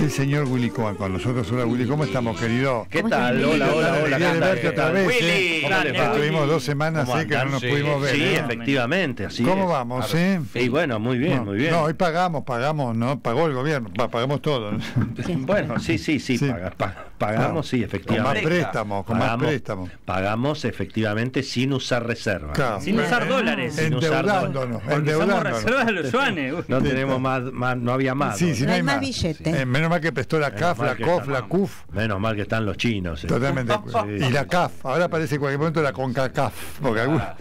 el señor Willy Cohen con nosotros. Hola Willy, ¿cómo estamos, querido? ¿Qué tal? Hola. Bien de verte otra vez. Willy. Estuvimos 2 semanas que no nos pudimos ver. Sí, efectivamente, así ¿Cómo es. vamos, Y bueno, muy bien, muy bien. No, hoy pagamos, ¿no? Pagó el gobierno, pagamos todo. Bueno, sí, pagamos, sí, efectivamente. Con más préstamos. Pagamos efectivamente sin usar reservas. Claro. Sin usar dólares. Endeudándonos. Usamos reservas de los yuanes. No tenemos más, no había más. Sí, no hay más billete. Menos mal que prestó la CAF, la COF, la CUF. Menos mal que están los chinos. Totalmente. Y la CAF. Ahora parece en cualquier momento la CONCACAF. Porque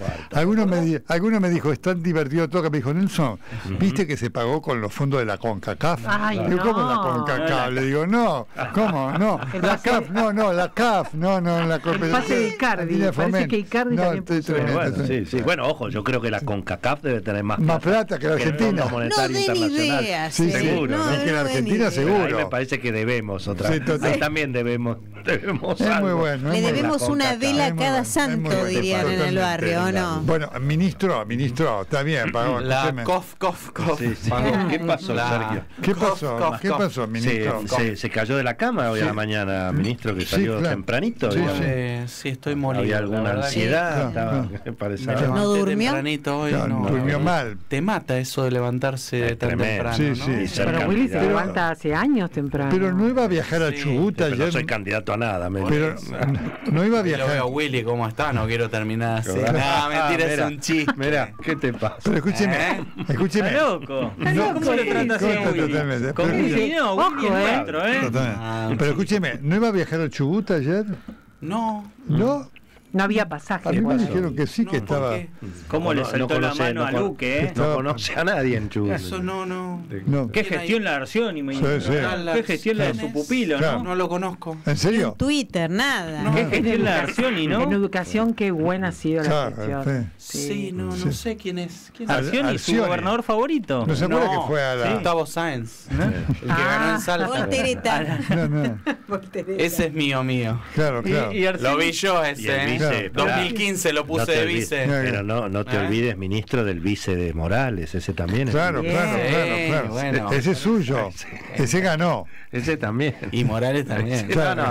alguno me dijo, es tan divertido todo que me dijo, Nelson, ¿viste que se pagó con los fondos de la CONCACAF? Ay, ¿Cómo la CONCACAF? Le digo, no, ¿cómo? No, la CAF, la CAF, no, la el pase de Icardi, parece que Icardi también puso. Sí. Bueno, ojo, yo creo que la CONCACAF debe tener más plata que la Argentina. No den ideas. Sí, seguro. No, que la Argentina seguro. Ahí me parece que debemos otra vez. Ahí también debemos es algo. muy bueno. Le debemos una vela a cada santo, dirían en el barrio, ¿o no? Bueno, ministro, está bien. La COF. Sí. ¿Qué pasó, Sergio? ¿Qué pasó, ministro? ¿Se cayó de la cama hoy a la mañana, ministro, que salió tempranito? Sí, estoy molido. ¿Había alguna ansiedad? ¿No durmió? Tempranito hoy, durmió mal. Te mata eso de levantarse tan temprano. Sí. Pero Willy se levanta hace años temprano. Pero no iba a viajar a Chubut ayer. No soy candidato a nada. Pero no iba a viajar. Lo veo a Willy cómo está, no quiero terminar así. No, mentira, es un chiste. Mira, ¿qué te pasa? Pero escúcheme. Está loco. ¿Cómo lo tratas así a Willy? Con Willy no, Willy es nuestro, Pero escúcheme, ¿no iba a viajar a Chubut ayer? No. ¿No? No había pasaje. A mí me dijeron que sí, que estaba. ¿Cómo le saltó la mano a Luque? No conoce a nadie en Chubut. Eso no. ¿Qué gestión la Arcioni, me dijo? Sí. ¿Qué gestión la de su pupilo, no? No lo conozco. ¿En serio? En Twitter, nada. ¿Qué gestión la Arcioni, no? En educación, qué buena ha sido la gestión. Sí, no sé quién es. Arcioni, su gobernador favorito. No se acuerda que fue a la. Gustavo Sáenz. El que ganó en Salta. Voltereta. No. Ese es mío. Claro. Lo vi yo ese. 2015 lo puse de vice. Pero no te olvides, ministro, del vice de Morales. Ese también. Claro. Bueno. Ese es suyo. Ese ganó. Ese también. Y Morales también.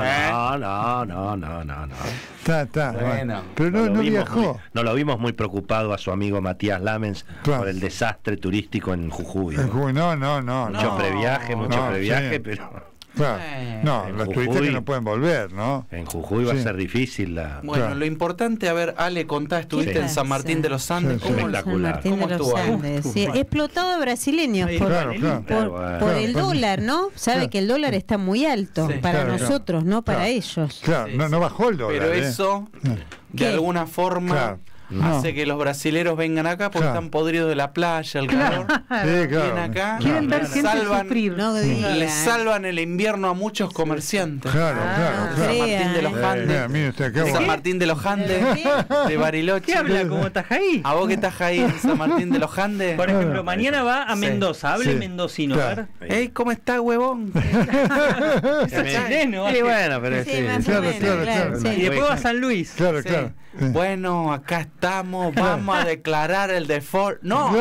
No. Está. Bueno. Pero no viajó. No lo vimos muy preocupado a su amigo Matías Lamens por el desastre turístico en Jujuy. No. Mucho previaje, pero. Claro. Los turistas que no pueden volver, ¿no? En Jujuy va a ser difícil Bueno, lo importante, a ver, Ale, contá, estuviste en San Martín de los Andes. Espectacular. ¿Cómo estuvo? Sí, explotado de brasileños por el dólar, ¿no? Sabe que el dólar está muy alto para nosotros, no para ellos. Claro, no bajó el dólar. Pero eso, de alguna forma, hace que los brasileros vengan acá porque están podridos de la playa, el calor. Vienen acá, quieren ver gente sufrir. Le salvan el invierno a muchos comerciantes. Claro. San Martín de los Andes. San Martín de los Andes, de Bariloche. ¿Qué habla como Tajaí? ¿A vos que estás ahí en San Martín de los Andes? Por ejemplo, mañana va a Mendoza, hable mendocino, a ver. Ey, ¿cómo está, huevón? Chileno. Bueno, pero claro. Y después va a San Luis. Claro. Bueno, acá estamos, vamos a declarar el default. No,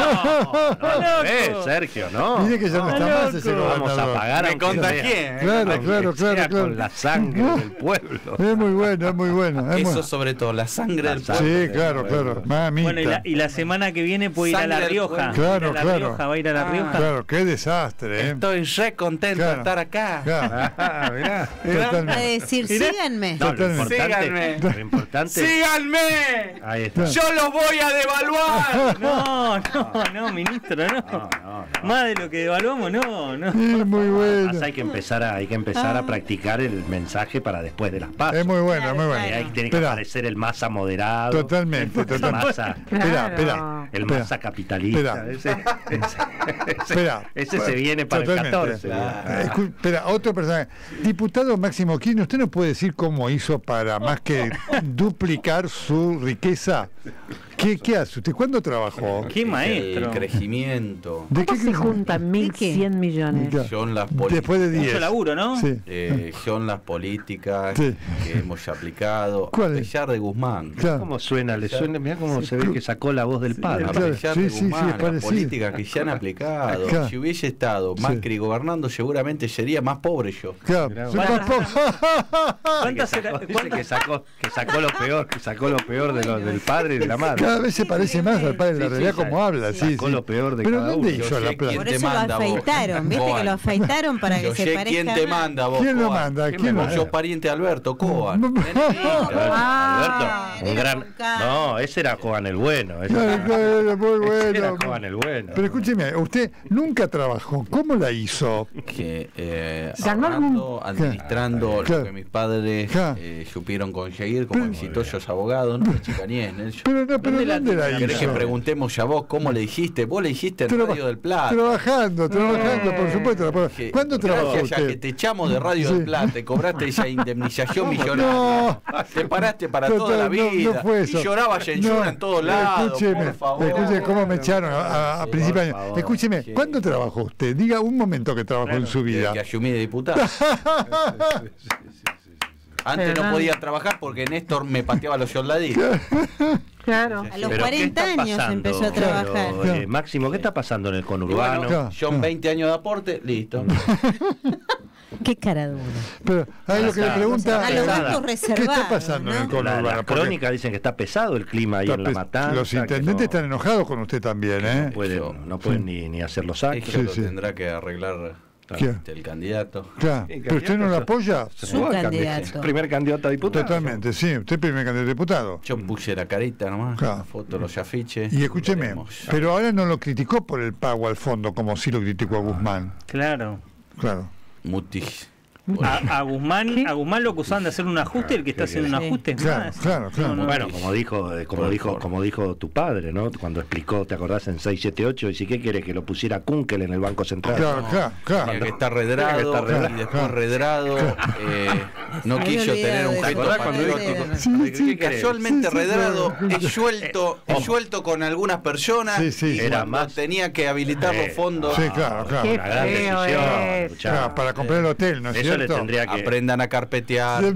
Sergio, no. Mire que ya no está más ese gobernador. Vamos a pagar. Me contagié. Claro. Con la sangre del pueblo. Es muy bueno. Eso sobre todo, la sangre del pueblo. Sí, claro. Mamita. Bueno, y la semana que viene puede ir a La Rioja. Claro. Va a ir a La Rioja. Claro, qué desastre. Estoy re contento de estar acá. Mirá. A decir, síganme. Lo importante. ¡Síganme! Ahí está. ¡Yo los voy a devaluar! No, ministro, no. Más de lo que devaluamos, no. Es muy bueno. Además hay que empezar a practicar el mensaje para después de las pasos. Es muy bueno. Ahí tiene que aparecer el Massa moderado. Totalmente. El Massa, el Massa capitalista. Ese se viene para el 14. Espera, otro personaje. Diputado Máximo Kirchner, ¿usted no puede decir cómo hizo para más que duplicar su riqueza? ¿Qué hace usted? ¿Cuándo trabajó? ¿Qué maestro? El crecimiento. ¿De qué se juntan 1.100 millones? Son las políticas. Después de 10. Mucho laburo, ¿no? Sí. Son las políticas sí. que hemos aplicado. ¿Cuál A pesar de Guzmán. Claro. ¿Cómo suena? Le suena, mirá cómo se ve que sacó la voz del padre. A Claro. pesar de Guzmán, las políticas que se han aplicado. Claro. Si hubiese estado Macri gobernando, seguramente sería más pobre yo. Claro. Dice que sacó lo peor del padre y de la madre. Cada vez se parece más al padre de la realidad como habla. Sacó lo peor de Pero cada ¿dónde uno. hizo la plata? Por eso lo afeitaron, ¿viste? Que lo afeitaron para que se parezca. ¿Quién te manda vos? ¿Quién lo Coan? manda? ¿Quién Vos lo sos pariente de Alberto, Coan. Alberto, un gran. No, ese era Coan el bueno. Claro, muy bueno. Era Coan el bueno. Pero escúcheme, usted nunca trabajó. ¿Cómo la hizo? Que ahorrando, administrando lo que mis padres supieron conseguir como exitosos abogados, no me chicaníen. Pero ¿dónde la ¿Querés que hizo? preguntemos a vos cómo le dijiste? Vos le dijiste en Radio del Plata. Trabajando, por supuesto. ¿Cuándo trabajó Gracias a usted? que te echamos de Radio del Plata, te cobraste esa indemnización millonaria. No. Te paraste para toda la vida. No fue eso. Y llorabas en todos lados. Escúcheme cómo me echaron a principios de año. Escúcheme, ¿cuándo trabajó usted? Diga un momento que trabajó en su vida. Que asumí de diputado. Antes no podía trabajar porque Néstor me pateaba los soldaditos. Claro. A los 40 años empezó a trabajar. Máximo, ¿qué está pasando en el conurbano? Bueno, son 20 años de aporte, listo. Qué cara dura. Pero ahí lo que le pregunta, A los bancos ¿qué reservados. está pasando en el ¿no? conurbano? Las Porque crónicas dicen que está pesado el clima ahí en La Matanza. los intendentes están enojados con usted también, ¿eh? No pueden ni hacer los actos. Eso lo tendrá que arreglar el candidato. Claro. ¿Pero usted no lo apoya? Su candidato. Primer candidato a diputado. Totalmente, sí. Usted es primer candidato a diputado. Yo puse la carita nomás, Claro. la foto, los afiches. Y escúcheme, Veremos. pero ahora no lo criticó por el pago al fondo, como sí lo criticó a Guzmán. Claro. Claro. Mutis. A Guzmán lo acusaban de hacer un ajuste, el que está haciendo un ajuste es Claro, más. claro. Bueno, como dijo tu padre, ¿no? Cuando explicó, ¿te acordás? En 678, y si qué quiere que lo pusiera Kunkel en el Banco Central. Claro. Tenía que estar redrado, y después redrado no quiso tener un gesto patriótico. Casualmente redrado, es suelto con algunas personas, y Era cuando más tenía que habilitar los fondos. Sí, claro. Qué una gran feo decisión. Claro, para comprar el hotel, ¿no es Eso cierto? le tendría que... Aprendan a carpetear,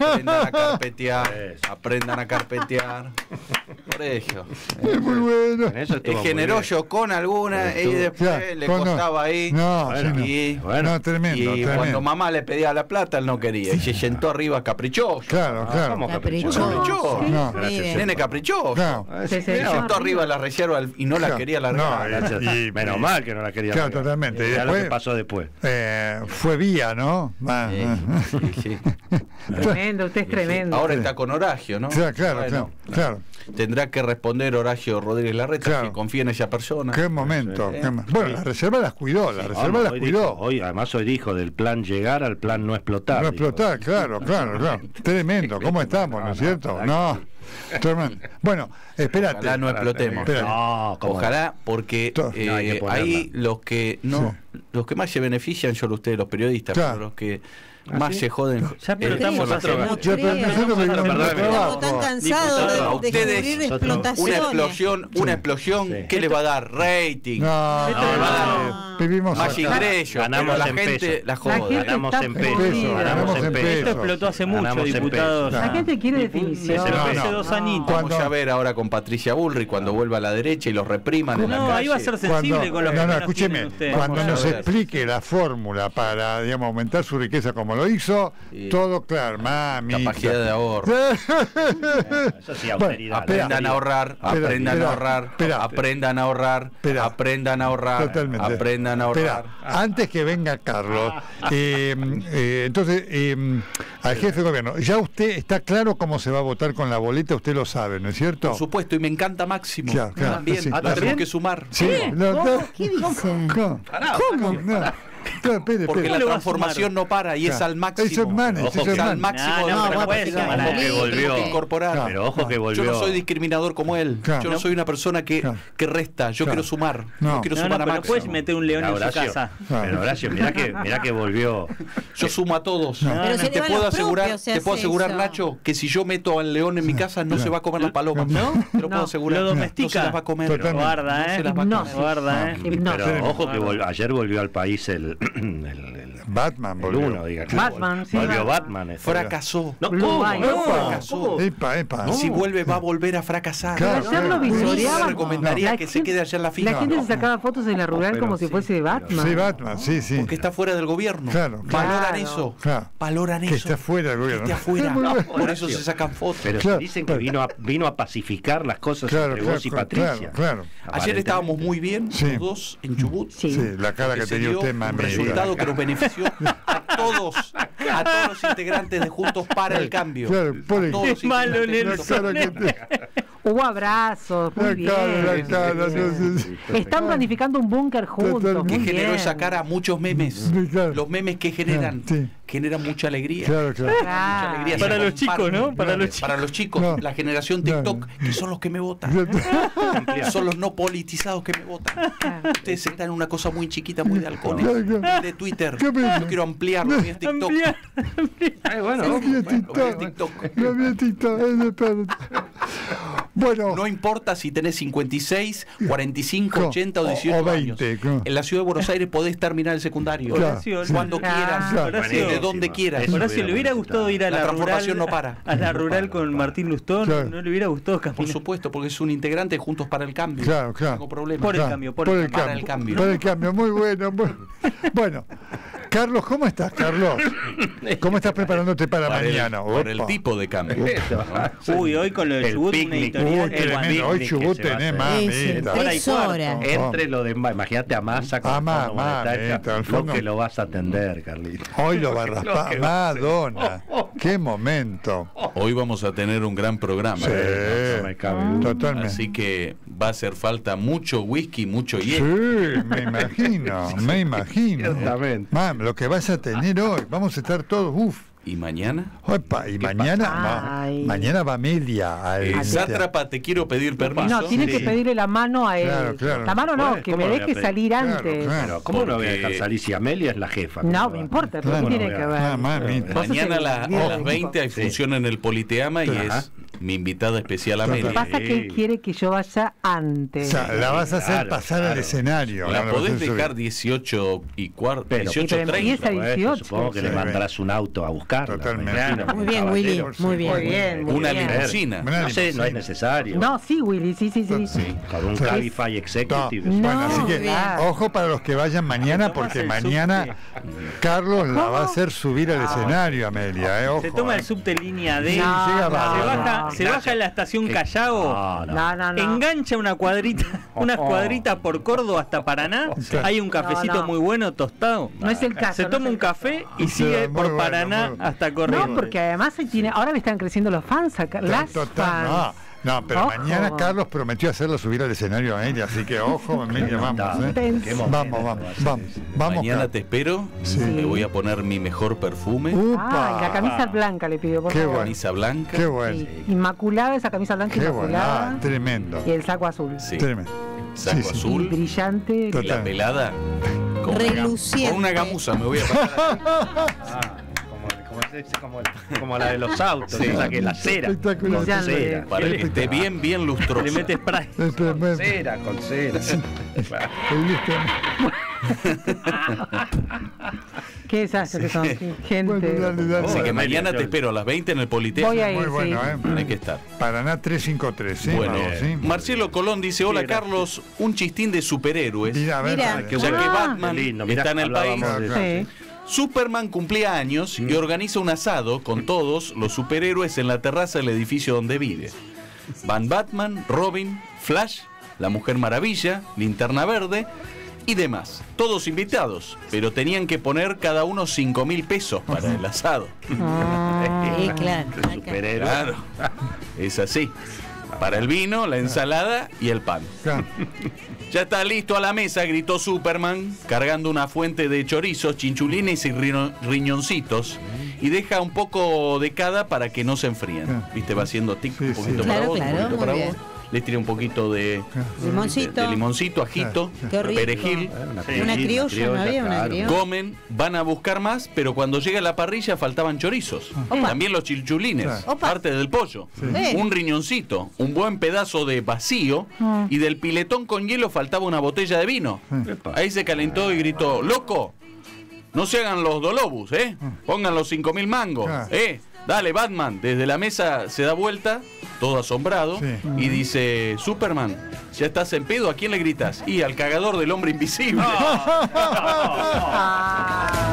aprendan a carpetear. Por eso. Es muy bueno. En eso estuvo Es muy generoso con algunas y después le costaba ahí. No, Y tremendo. cuando mamá le pedía la plata, él no quería. Y se sentó arriba caprichoso. Claro. ¿Cómo Caprichoso. No. Nene caprichoso. Claro. Se sentó arriba la reserva y no la quería largar. Menos mal que no la quería. Claro, totalmente. Ya Después, lo que pasó después. Fue vía, ¿no? Sí. Tremendo, usted es tremendo. Ahora está con Horacio, ¿no? Claro. Tendrá que responder Horacio Rodríguez Larreta, Claro. que confía en esa persona. Qué momento. Bueno, la reserva las cuidó, Además hoy dijo del plan llegar al plan no explotar. No explotar, claro. Tremendo, ¿cómo estamos, no es cierto? No. Bueno, espérate. Ojalá no explotemos. No, ojalá, porque ahí los que más se benefician son ustedes, los periodistas, pero los que más se joden. Ya explotamos son las mucho. Estamos tan cansados de descubrir explotaciones. Una explosión, ¿qué le va a dar? Rating. Vivimos más ingresos. Ganamos la en gente peso. la joda. Ganamos en peso. Esto explotó hace mucho, diputados. La gente quiere definición. Hace 2 añitos. Vamos a ver ahora con Patricia Bullrich cuando vuelva a la derecha y los repriman en la calle. Ahí va a ser sensible con los que escúcheme, cuando nos explique la fórmula para, digamos, aumentar su riqueza como lo hizo, todo claro, mami. Capacidad de ahorro. Eso sí, austeridad. Aprendan a ahorrar, aprendan a ahorrar, aprendan a ahorrar, Totalmente. aprendan a ahorrar. Antes que venga Carlos, entonces, al jefe de gobierno, ya usted está claro cómo se va a votar con la boleta, usted lo sabe, ¿no es cierto? Por supuesto, y me encanta Máximo. Claro, también, sí. lo tenemos que sumar. Sí, ¿Qué dice? ¿Cómo? Porque la transformación no para y es al máximo. Eso es manes, es al máximo de no puede ser manes. Que volvió. Incorporar. Pero ojo que volvió. Yo no soy discriminador como él. Yo no soy una persona que resta. Yo quiero sumar. Yo quiero sumar a pero Máximo. puedes meter un león en su casa. Pero Horacio, mirá que volvió. Yo sumo a todos. Te puedo asegurar, Nacho, que si yo meto al león en mi casa no se va a comer las palomas. ¿No? Te lo puedo asegurar. Lo domestica. No se las va a comer. Guarda, Guarda, Pero ojo que ayer volvió al país el Batman volvió. Uno, diga, Batman, sí. Volvió Batman. Fracasó. ¿Cómo? Fracasó. Epa. Y si vuelve va a volver a fracasar. Claro, ayer lo visoreaba. Yo recomendaría que se quede allá en la fila. La gente se sacaba fotos en la rural como si fuese Batman. Sí, Batman, sí. Porque está fuera del gobierno. Valoran eso. Valoran eso. Que está fuera del gobierno. Que esté afuera. Por eso se sacan fotos. Pero dicen que vino a pacificar las cosas entre vos y Patricia. Ayer estábamos muy bien, los dos, en Chubut. Sí, la cara que tenía usted, un resultado que nos benefició a todos los integrantes de Juntos para el Cambio. Es malo, Nelson. Hubo abrazos, muy bien. Están planificando un búnker juntos. Que generó esa cara a muchos memes. Los memes que generan mucha alegría. Mucha alegría. Para los chicos, ¿no? Para los chicos, la generación TikTok, que son los que me votan. Son los no politizados que me votan. Ustedes están en una cosa muy chiquita, muy de halcones. De Twitter. Yo quiero ampliarlo. Lo vi en TikTok. Lo vi en TikTok. Bueno, no importa si tenés 56, 45, 80 o 18 20, años. En la ciudad de Buenos Aires podés terminar el secundario. Cuando quieras, desde donde quieras. Horacio, ¿le hubiera gustado ir a la transformación rural, no para. A la rural con Martín Lustón? ¿No le hubiera gustado caminar? Por supuesto, porque es un integrante de Juntos para el Cambio. No tengo problema. Por el cambio. Por el cambio, muy bueno. Bueno, Carlos, ¿cómo estás, Carlos? ¿Cómo estás preparándote para mañana? Por el tipo de cambio. Uy, hoy con lo de Chubut, una editorial. Tremendo. Hoy Chubut tenés más. 3 horas. Entre lo de... Imagínate a Massa con lo que lo vas a atender, Carlito. Hoy lo va a raspar. Madonna. Qué momento. Hoy vamos a tener un gran programa. Sí, totalmente. Así que va a hacer falta mucho whisky, mucho hielo. Sí, me imagino. Exactamente. Lo que vas a tener hoy, vamos a estar todos, ¿Y mañana? Opa, y mañana va Amelia. Sátrapa, te quiero pedir permiso. No, tiene que pedirle la mano a él. Claro. La mano no, que me deje salir antes. Claro. ¿Cómo no voy a dejar salir si Amelia es la jefa? No, me importa, pero tiene que ver. Mañana a las 20 hay función en el Politeama y es mi invitada especial Amelia. Lo que pasa es que él quiere que yo vaya antes. O sea, la vas a hacer pasar al escenario. La podés dejar 18 y cuarto, 18:30. Supongo que le mandarás un auto a buscar. Totalmente. Muy bien, Willy. Muy bien. Una limusina. No sé, no es necesario. No, sí, Willy, sí. Con un Cabify Executive. Bueno, así que ojo para los que vayan mañana, porque mañana Carlos la va a hacer subir al escenario, Amelia. Ojo, se toma el subte línea D. Se baja en la estación Callao. Engancha una cuadrita por Córdoba hasta Paraná. Hay un cafecito muy bueno tostado. No es el caso. Se toma un café y sigue por Paraná hasta Corrientes. No, porque además ahora le están creciendo los fans acá. Fans. No, pero mañana Carlos prometió hacerlo subir al escenario a ella, así que ojo, Amelia, vamos. Mañana te espero. Me voy a poner mi mejor perfume. La camisa blanca le pido, por favor. Camisa blanca. Qué bueno. Inmaculada, esa camisa blanca inmaculada. Tremendo. Y el saco azul. Tremendo. Saco azul. Y brillante. Y la pelada. Reluciente. Con una gamuza me voy a pasar. Como la de los autos, esa que la cera. Para que esté bien lustroso. Le metes spray. Con cera. Qué desastre que son, gente. Así que mañana te espero a las 20 en el Politeama. Voy a ir, muy bueno, Hay que estar. Paraná 353, ¿sí? Bueno, Marcelo Colón dice, hola Carlos, un chistín de superhéroes. Mira. Ya que Batman está en el país. Superman cumplía años y organiza un asado con todos los superhéroes en la terraza del edificio donde vive. Van Batman, Robin, Flash, la Mujer Maravilla, Linterna Verde y demás. Todos invitados, pero tenían que poner cada uno 5.000 pesos para el asado. Claro. Claro, es así. para el vino, la ensalada y el pan. Ya está listo a la mesa, gritó Superman, cargando una fuente de chorizos, chinchulines y riñoncitos. Y deja un poco de cada para que no se enfríen. ¿Viste? Va haciendo tic, un poquito para vos, un poquito para vos. Les tira un poquito de limoncito, ajito, perejil. Una criolla, ¿no había una criolla? Comen, van a buscar más, pero cuando llega la parrilla faltaban chorizos. También los chinchulines, parte del pollo. Un riñoncito, un buen pedazo de vacío, y del piletón con hielo faltaba una botella de vino. Ahí se calentó y gritó: ¡loco! No se hagan los dolobus, pongan los 5.000 mangos, Dale, Batman. Desde la mesa se da vuelta, todo asombrado, y dice: Superman, ¿ya estás en pedo? ¿A quién le gritas? Y al cagador del hombre invisible.